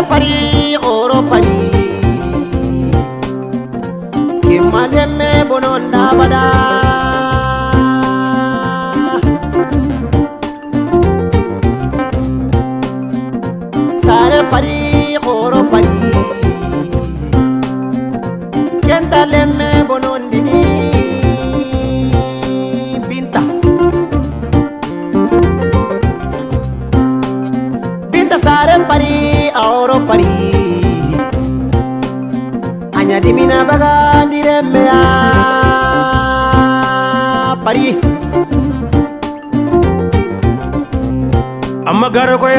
pari oro pari Kemaleme bononda bada Sare pari oro pari Kenta lemme bonondini Binta Sare pari oro pari Anya dimina baga direme ya pari amma gara ko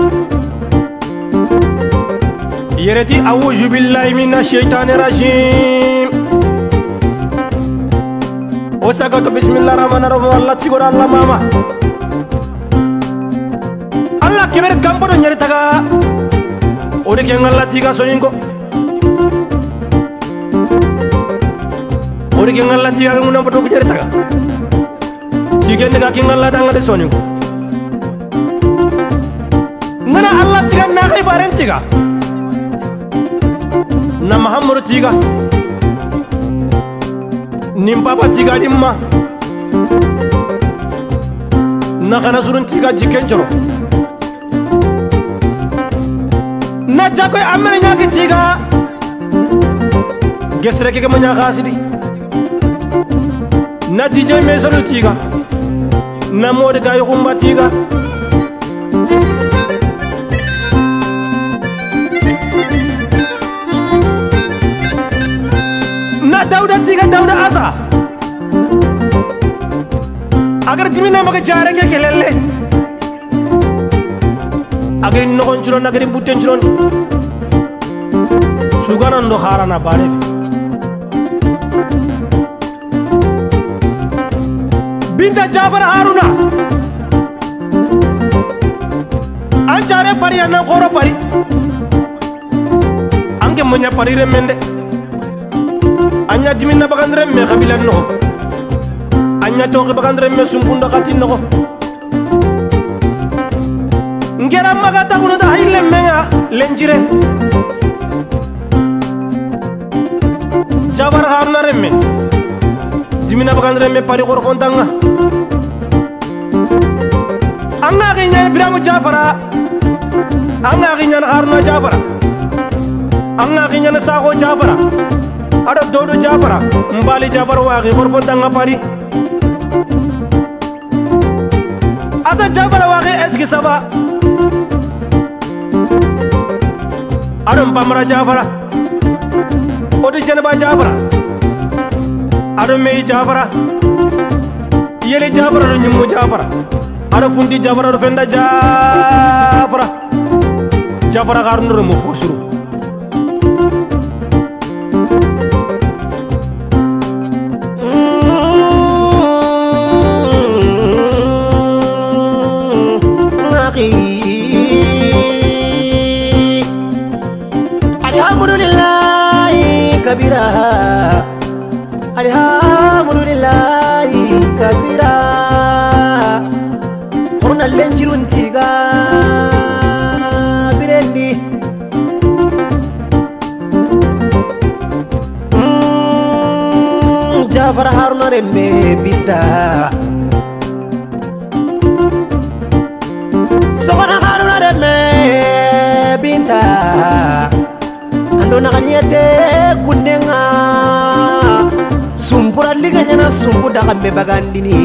yereti a'udhu billahi minash shaitanir rajim osagato bismillahir rahmanir rahim Allah tigora Allah mama Allah keber kampo do nyari taga ode ke ngalla tiga soninko ode ke ngalla tiga nguna poto ko nyari taga tigende ga ke ngalla danga de soninko ngana Allah tiga na kay baren tiga na Muhammadu tiga nim papa tiga dimma na kana surun tiga jikenjoro na jakoy amene nyaki tiga gesre ke manya khasidi na DJ mesolu tiga na mode kay khumba tiga na dauda tiga dauda asa agar timina maga jare ke kelele agay nokon churon agay butten churon sugaran do harana bare Binta Jafar Haruna an jare pari anan koro pari ange munya pari remende anya dimina bagandre me khabilan no anya to bagandre me sumpunda khatin no ngera maga taguno da hayle menga lenjire Jafar Haruna remme dimina bagandre me pari gor kontanga anga ginya Ibrahim Jafara anga ginya Haruna Jafara anga ginya Sago Jafara ada Dodo Jafara mbali Jafara wa gor kontanga pari asa Jafara wa eski saba Adam Pamara Jafara Odi Janaba Jafara Adam Mei Jafara Yeli Jafara Nyumu Jafara Adam Fundi Jafara Fenda Jafara Jafara Garnur Mufusuru Alhamdulillahi kabira Alhamdulillahi kasira Horna lenjirun tiga birendi Jafar Haruna remme Binta Sogana Haruna remme Binta Ando nakanyete kunenga Sumpura liganya na sumpu dakambe bagandini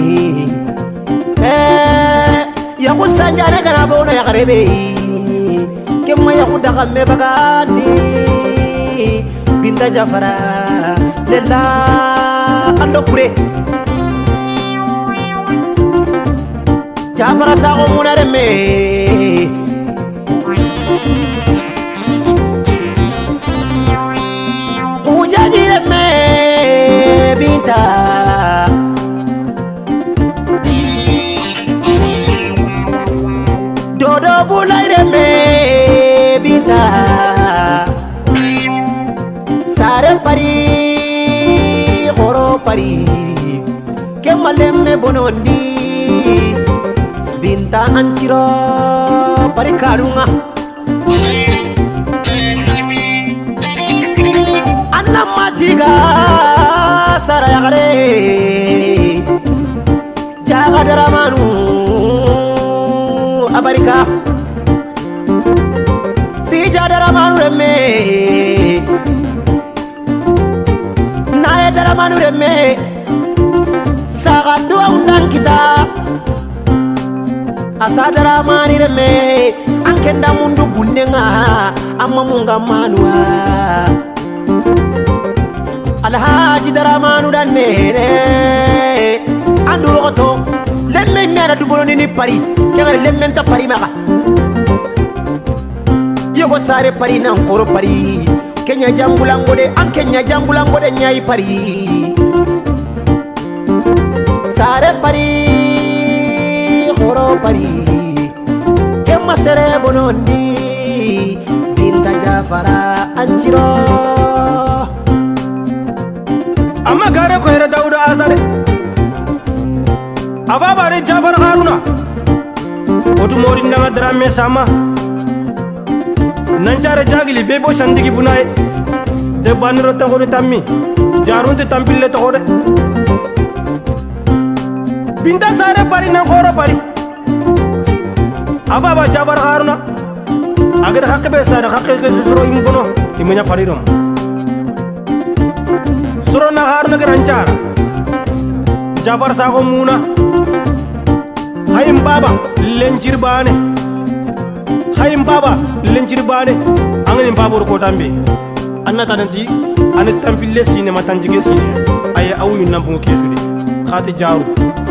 Yaku sanjane kana bona yakarebe Kemma yaku dakambe bagandi Binta Jafara Lela ando kure Jafara sago munareme Kujajireme Binta Dodo bulaireme Binta Sare pari Khoro pari Kemalemme bonondi Binta anchiro pari karunga matiga saraya gare jaga daramanu abarika bija daramanu reme nae daramanu reme sagandu undang kita asa daramani reme ankenda mundu gunenga amma munga manwa alhaji daramanu danne andu roto lemme mera dubolo ni pari kengare lemme ta pari maka yogo sare pari nan koro pari kenya jangulango de an kenya jangulango de nyai pari sare pari koro pari kemma sere bonondi binta jafara anchiro amma gare ko hera Dauda Asade ababa re Jafar Haruna odu mori nanga drame sama nanjare jagili bebo shandigi bunaye de baniro tan ko tammi jarunte tampille to hode binta sare pari na khoro pari ababa Jafar Haruna agar hakbe sare hakke ke suro imbono imenya parirom suro na Haruna garancara Jafar Sago Muna hayim baba lenjir bane hayim baba lenjir bane angani babur ko tambe anna tananti anis tampille sine matanjige sine ay awu nambu kesude khati jaru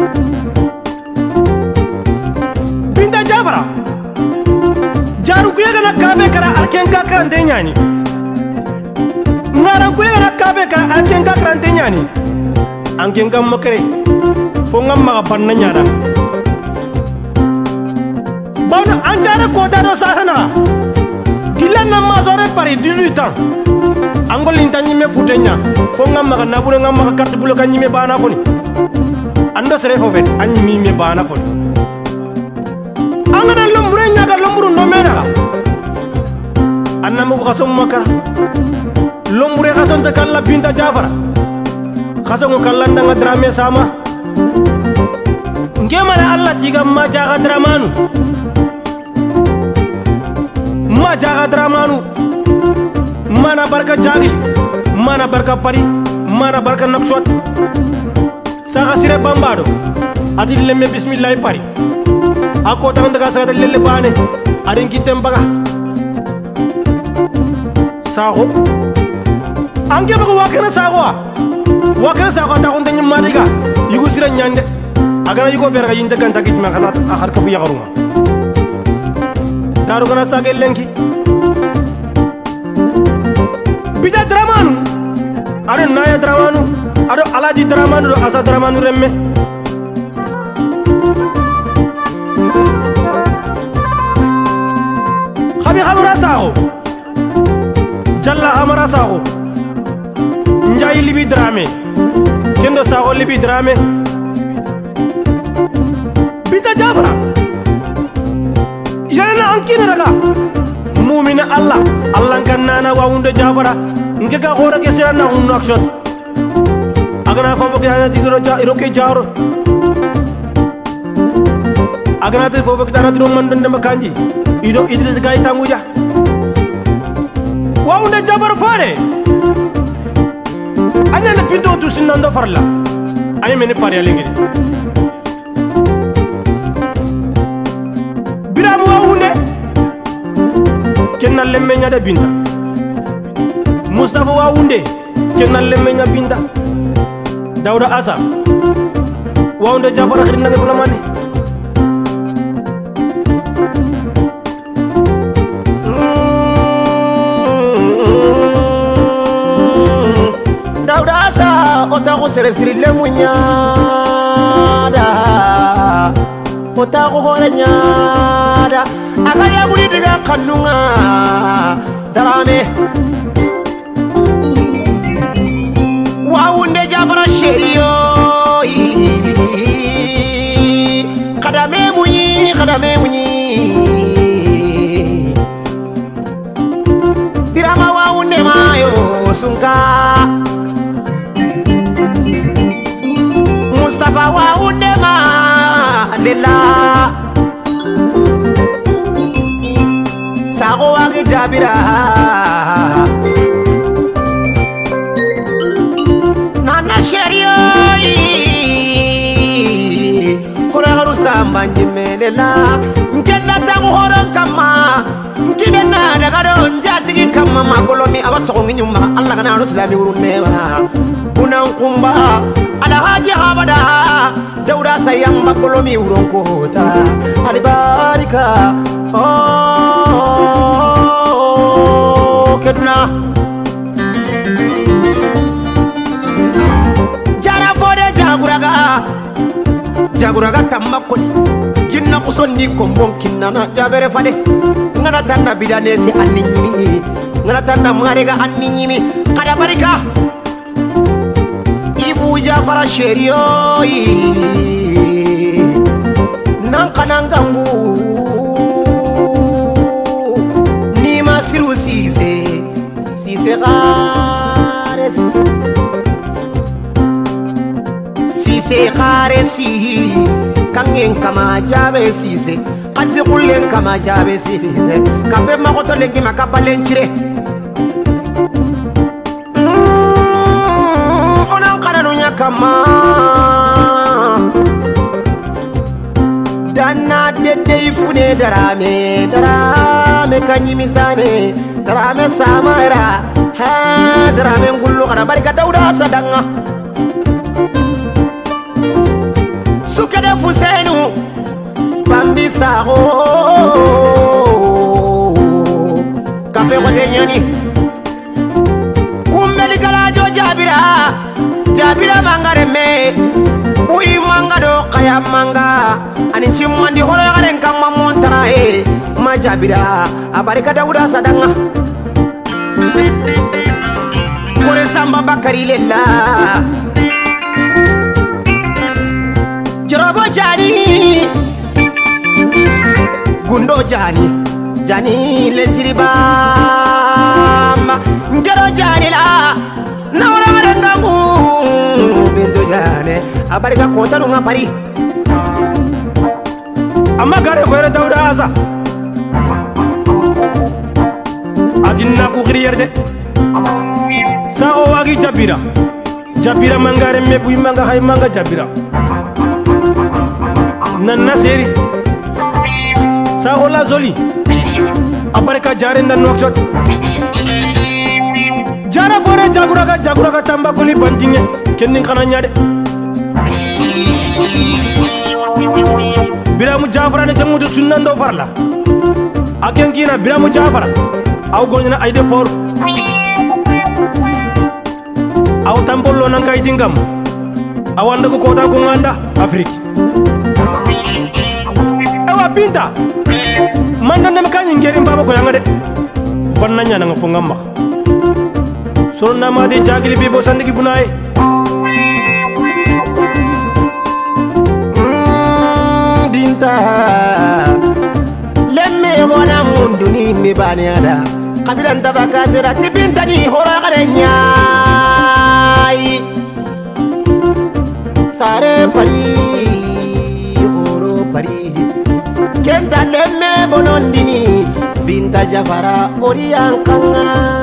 binta Jafara jaru kuyaga na kabe kara alkenka karante nyani ngara kuyaga na kabe kara alkenka karante nyani ankenka makare fo ngamma banna nyada bawda anjara kota do sahana gilan na mazore pari 18 ans angol intani me futenya fo ngamma na bulu ngamma carte bulu kan nyime bana ko ni ando sere fo vet anyi mi me bana ko angana lombure nyaga lomburu no mena anna mu xasom makara lombure xason ta kala binta Jafara xason kala ndanga drame sama ngemana Allah tiga ma jaga dramanu ma jaga dramanu mana barka jagi mana barka pari mana barka nakswat saga sire bambado adi lemme bismillah pari ako tan daga saga lelle bane adin kitem baga sago ange baga wakana sago ta kon tan madiga yugo sire nyande agana yugo berga yinde kan takit ma khana akhar ka fu yagaruma daru kana sage lenki bija dramanu ado naya dramanu ado alaji dramanu do asa dramanu remme khabi khamara sago jalla khamara sago njay libi drame kendo sago libi drame binta Jafara yana ankina daga mu'mina Allah kan nana wa wunda Jafara nge ga gora ke sira na hunno akshot agana fofo ke ana tigro ja iroke jaro agana te fofo ke dara tiro mandande makanji ido Idris gay tanguja wa wunda Jafara fare anya na pindo tu sinando farla ay meni pare alengedi biramu wa wunde kenna lemme nyada binta Mustafa wa wunde kenna lemme nya binta Dauda Asa wa wunde Jafara khirna ko lamane Dauda Asa ota ko sere siri lemunyada ota ko horanyada agaya guri diga kanunga darame wawunde Jafara sherio kadame munyi birama wawunde mayo sunka la sago wagi jabira nana sherio hora haru samba njimelela nkenda tangu horo kama nkile na daga don jatigi kama magolomi abasogo nginyuma Allah kana rusulami uruneba unankumba alhaji habada Dauda sayang magolomi uronkota alibarika keduna jara fode jaguraga tambakoli jinna kusondi kombon kinnana jabere fade ngana tanda bidanesi anninyimi ngana tanda marega anninyimi kada barika ibu jafara sherio nankanangangu ni masiru sise kharesi kangen kama jabe sise kalsi kullen kama jabe sise kabe makoto lengi makabalenchire onan kananunya kama dana dede ifune darame kanyimisane darame samara ha darame ngullu kada barika Dauda sadanga sukade fusenu bambisaho kape kote nyani kumbeli kalajo jabira mangare me ui manga do kaya manga ani chimwandi holo yagaren kama montara ma jabira abarika Dauda sadanga kore samba bakari lela Jorobo jani gundo jani lenjiri bamba njoro jani la naura marengangu bindo jane abarika kota nunga pari amma gare ko Dauda asa adinna ku griyerde sao wagi jabira mangare me bui manga hay manga jabira Nana seri Sahola zoli Apareka jare ndan nokshot Jara fore jaguraga tambakuli bantinge Kenning kana nyade Biramu Jafara ne jamudu sunnan do farla Akenkina Biramu Jafara Aw golnyana ayde por Aw tampollo nan kay tingam Awanda ko kota ko nganda Afrique Binta manda nem kanyi ngerim baba ko yanga de bonna nyana nga fonga ma sonna ma de jagili bi bo sandigi bunaye Binta lemme wona mundu ni mi bani ada kabila ndabaka sera ti Binta ni hora gare nyai sare pari horo pari Kenta lemme bonondini Binta Jafara oriang kanga